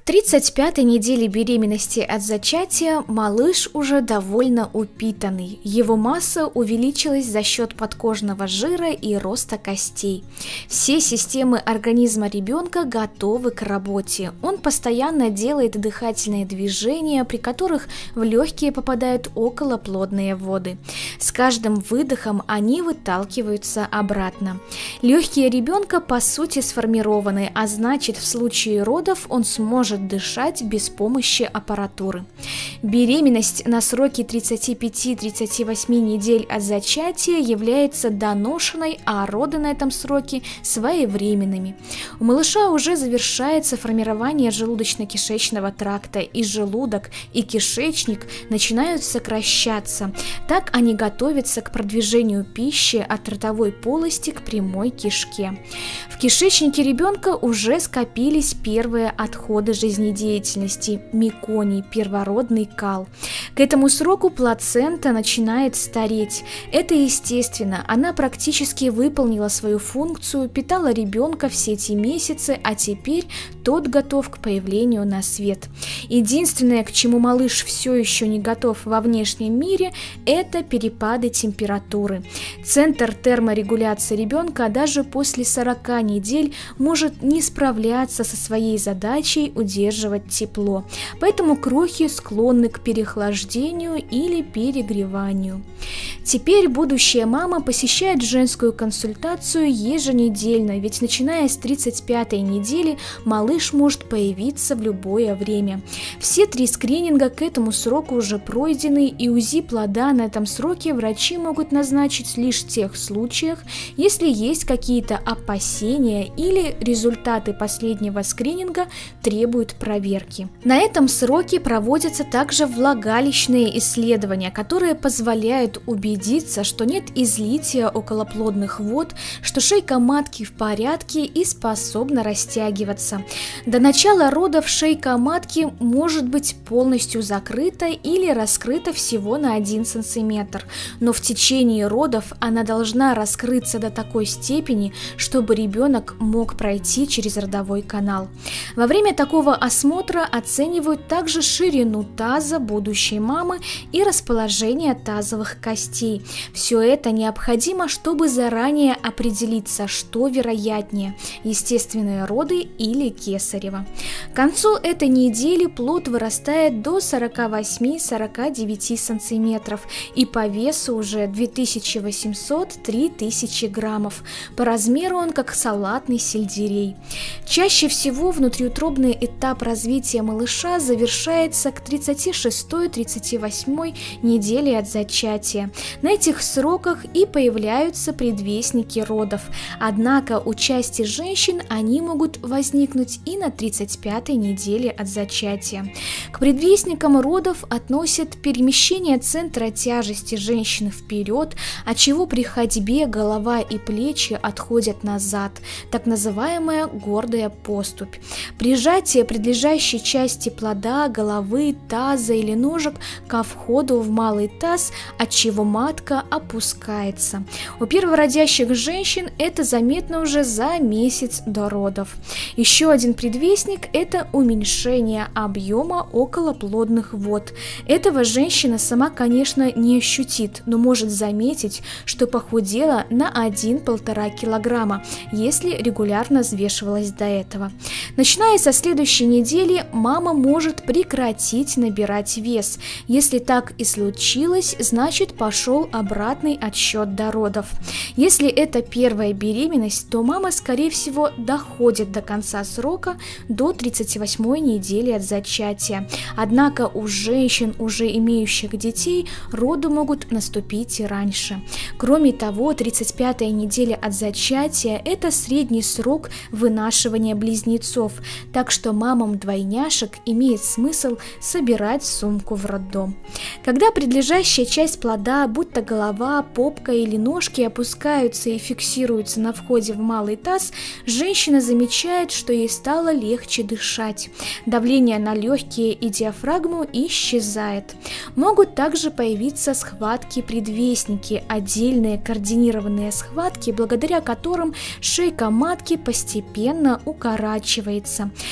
35-й неделе беременности от зачатия малыш уже довольно упитанный. Его масса увеличилась за счет подкожного жира и роста костей. Все системы организма ребенка готовы к работе. Он постоянно делает дыхательные движения, при которых в легкие попадают околоплодные воды. С каждым выдохом они выталкиваются обратно. Легкие ребенка по сути сформированы, а значит, в случае родов он сможет дышать без помощи аппаратуры. Беременность на сроке 35-38 недель от зачатия является доношенной, а роды на этом сроке своевременными. У малыша уже завершается формирование желудочно-кишечного тракта, и желудок, и кишечник начинают сокращаться. Так они готовятся к продвижению пищи от ротовой полости к прямой кишке. В кишечнике ребенка уже скопились первые отходы жизнедеятельности – меконий, первородный кал. К этому сроку плацента начинает стареть. Это естественно, она практически выполнила свою функцию, питала ребенка все эти месяцы, а теперь тот готов к появлению на свет. Единственное, к чему малыш все еще не готов во внешнем мире, это перепады температуры. Центр терморегуляции ребенка даже после 40 недель может не справляться со своей задачей удерживать тепло, поэтому крохи склонны к переохлаждению или перегреванию. Теперь будущая мама посещает женскую консультацию еженедельно, ведь начиная с 35-й недели малыш может появиться в любое время. Все 3 скрининга к этому сроку уже пройдены, и УЗИ плода на этом сроке врачи могут назначить лишь в тех случаях, если есть какие-то опасения или результаты последнего скрининга требуют проверки. На этом сроке проводятся также влагалищные исследования, которые позволяют убедиться, что нет излития околоплодных вод, что шейка матки в порядке и способна растягиваться. До начала родов шейка матки может быть полностью закрыта или раскрыта всего на 1 см, но в течение родов она должна раскрыться до такой степени, чтобы ребенок мог пройти через родовой канал. Во время такого осмотра оценивают также ширину таза будущей мамы и расположение тазовых костей. Все это необходимо, чтобы заранее определиться, что вероятнее – естественные роды или кесарево. К концу этой недели плод вырастает до 48-49 см и по весу уже 2800-3000 граммов. По размеру он как салатный сельдерей. Чаще всего внутриутробный этап развития малыша завершается к 36-38 неделе от зачатия. На этих сроках и появляются предвестники родов. Однако у части женщин они могут возникнуть и на 35-й неделе от зачатия. К предвестникам родов относят перемещение центра тяжести женщины вперед, отчего при ходьбе голова и плечи отходят назад, так называемая гордая поступь. Прижатие предлежащей части плода, головы, таза или ножек ко входу в малый таз, отчего матка опускается. У первородящих женщин это заметно уже за месяц до родов. Еще один предвестник – это уменьшение объема околоплодных вод. Этого женщина сама, конечно, не ощутит, но может заметить, что похудела на 1-1,5 килограмма, если регулярно взвешивалась до этого. Начиная со следующей недели мама может прекратить набирать вес. Если так и случилось, значит пошел обратный отсчет до родов. Если это первая беременность, то мама, скорее всего, доходит до конца срока до 38-й недели от зачатия. Однако у женщин, уже имеющих детей, роды могут наступить и раньше. Кроме того, 35-я неделя от зачатия – это средний срок вынашивания близнецов, так что мамам двойняшек имеет смысл собирать сумку в роддом. Когда предлежащая часть плода, будь то голова, попка или ножки, опускаются и фиксируются на входе в малый таз, женщина замечает, что ей стало легче дышать. Давление на легкие и диафрагму исчезает. Могут также появиться схватки-предвестники, отдельные координированные схватки, благодаря которым шейка матки постепенно укорачивается. Подготовительные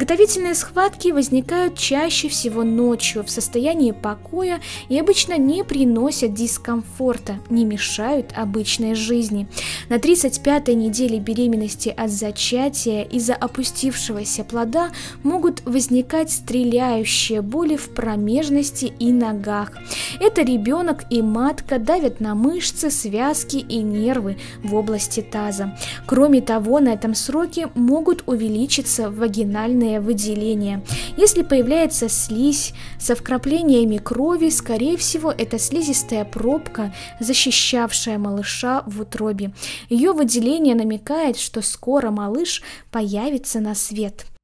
Подготовительные схватки возникают чаще всего ночью в состоянии покоя и обычно не приносят дискомфорта, не мешают обычной жизни. На 35-й неделе беременности от зачатия из-за опустившегося плода могут возникать стреляющие боли в промежности и ногах. Это ребенок и матка давят на мышцы, связки и нервы в области таза. Кроме того, на этом сроке могут увеличиться вагинальные выделения. Если появляется слизь со вкраплениями крови, скорее всего, это слизистая пробка, защищавшая малыша в утробе. Ее выделение намекает, что скоро малыш появится на свет.